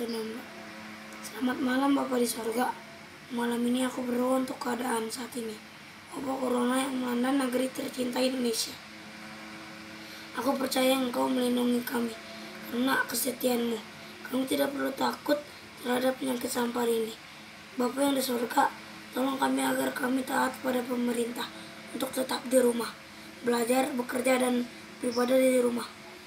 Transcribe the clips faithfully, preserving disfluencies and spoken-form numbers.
Kristus. Selamat malam Bapa di sorga. Malam ini aku berdoa untuk keadaan saat ini, wabah corona yang melanda negeri tercinta Indonesia. Aku percaya Engkau melindungi kami karena kesetiaan-Mu. Kami tidak perlu takut terhadap penyakit sampar ini. Bapa yang di sorga, tolong kami agar kami taat pada pemerintah untuk tetap di rumah, belajar, bekerja, dan beribadah di rumah.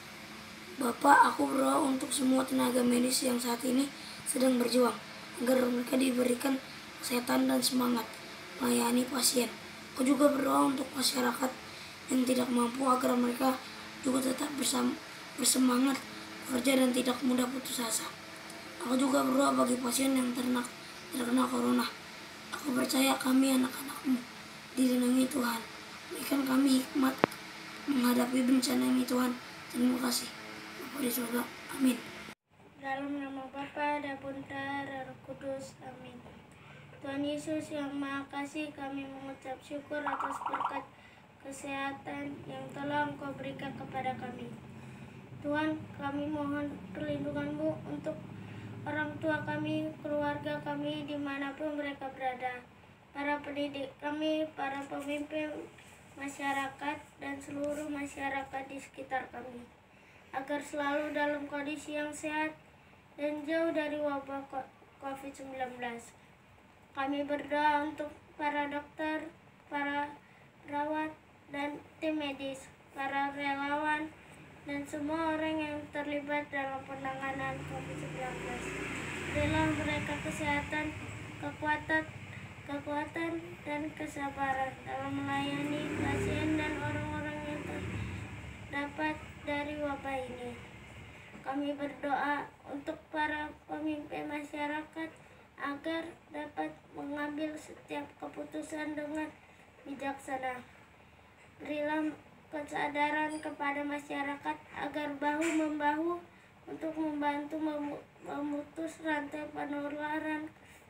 Bapak, aku berdoa untuk semua tenaga medis yang saat ini sedang berjuang, agar mereka diberikan kesehatan dan semangat melayani pasien. Aku juga berdoa untuk masyarakat yang tidak mampu agar mereka juga tetap bersama, bersemangat bekerja dan tidak mudah putus asa. Aku juga berdoa bagi pasien yang terkena, terkena corona. Aku percaya kami anak-anak-Mu dilindungi Tuhan. Berikan kami hikmat menghadapi bencana ini Tuhan. Terima kasih. Bapa di surga. Amin. Dalam nama Bapa dan Putra dan Roh Kudus. Amin. Tuhan Yesus yang Maha Kasih, kami mengucap syukur atas berkat kesehatan yang telah Engkau berikan kepada kami. Tuhan, kami mohon perlindungan-Mu untuk orang tua kami, keluarga kami, dimanapun mereka berada, para pendidik kami, para pemimpin masyarakat, dan seluruh masyarakat di sekitar kami, agar selalu dalam kondisi yang sehat dan jauh dari wabah covid sembilan belas. Kami berdoa untuk para dokter, para perawat, dan tim medis, para relawan, dan semua orang yang terlibat dalam penanganan covid sembilan belas. Berilah mereka kesehatan, kekuatan, kekuatan, dan kesabaran dalam melayani pasien dan orang-orang yang terdapat dari wabah ini. Kami berdoa untuk para pemimpin masyarakat agar dapat mengambil setiap keputusan dengan bijaksana. Berilah kesadaran kepada masyarakat agar bahu-membahu untuk membantu memutus rantai penularan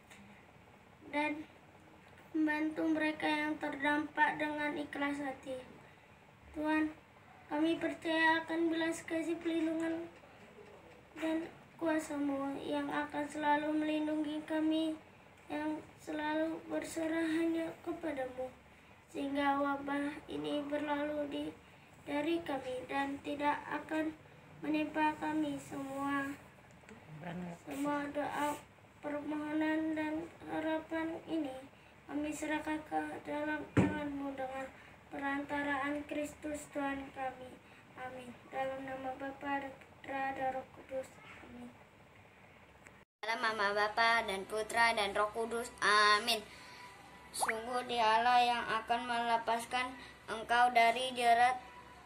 dan membantu mereka yang terdampak dengan ikhlas hati. Tuhan, kami percaya akan belas kasih perlindungan dan kuasa-Mu yang akan selalu melindungi kami, yang selalu berserah hanya kepada-Mu, sehingga wabah ini berlalu di, dari kami dan tidak akan menimpa kami semua. Semua doa, permohonan, dan harapan ini kami serahkan ke dalam tangan-Mu dengan perantaraan Kristus Tuhan kami. Amin. Dalam nama Bapa dan Putra dan Roh Kudus. Amin. Dalam nama Bapa dan Putra dan Roh Kudus. Amin. Sungguh Dialah yang akan melepaskan engkau dari jerat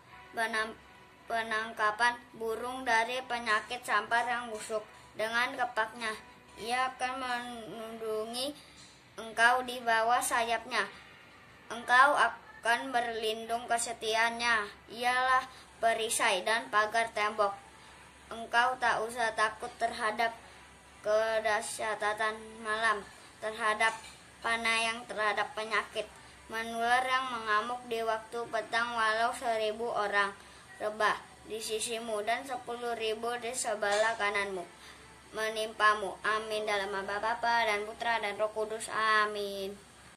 penangkapan burung, dari penyakit sampar yang busuk. Dengan kepaknya Ia akan melindungi engkau di bawah sayapnya. Engkau akan berlindung kesetiaannya. Ialah perisai dan pagar tembok. Engkau tak usah takut terhadap kedahsyatan malam, terhadap panah yang terhadap penyakit menular yang mengamuk di waktu petang. Walau seribu orang rebah di sisimu dan sepuluh ribu di sebelah kananmu menimpamu. Amin. Dalam nama Bapa dan Putra dan Roh Kudus. Amin.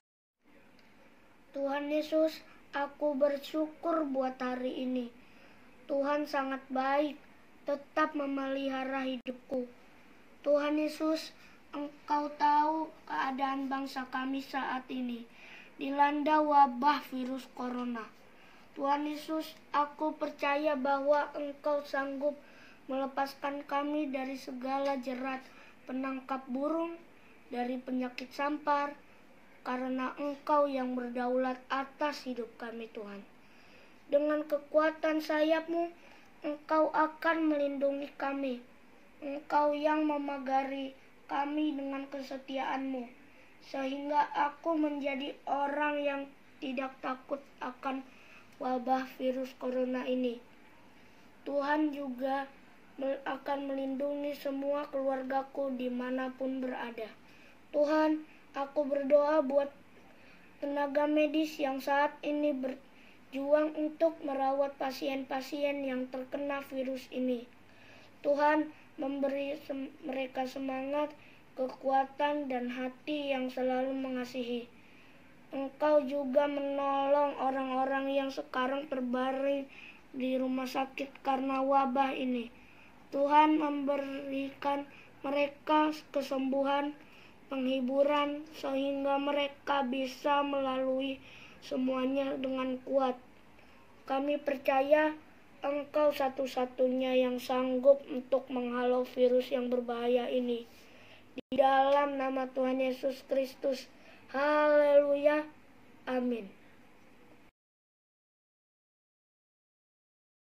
Tuhan Yesus, aku bersyukur buat hari ini. Tuhan sangat baik, tetap memelihara hidupku. Tuhan Yesus, Engkau tahu keadaan bangsa kami saat ini, dilanda wabah virus corona. Tuhan Yesus, aku percaya bahwa Engkau sanggup melepaskan kami dari segala jerat penangkap burung, dari penyakit sampar, karena Engkau yang berdaulat atas hidup kami Tuhan. Dengan kekuatan sayap-Mu, Engkau akan melindungi kami. Engkau yang memagari kami dengan kesetiaan-Mu, sehingga aku menjadi orang yang tidak takut akan wabah virus corona ini. Tuhan juga akan melindungi semua keluargaku dimanapun berada. Tuhan, aku berdoa buat tenaga medis yang saat ini berjuang untuk merawat pasien-pasien yang terkena virus ini. Tuhan, memberi sem- mereka semangat, kekuatan, dan hati yang selalu mengasihi. Engkau juga menolong orang-orang yang sekarang terbaring di rumah sakit karena wabah ini. Tuhan memberikan mereka kesembuhan, penghiburan, sehingga mereka bisa melalui semuanya dengan kuat. Kami percaya Engkau satu-satunya yang sanggup untuk menghalau virus yang berbahaya ini. Di dalam nama Tuhan Yesus Kristus. Haleluya. Amin.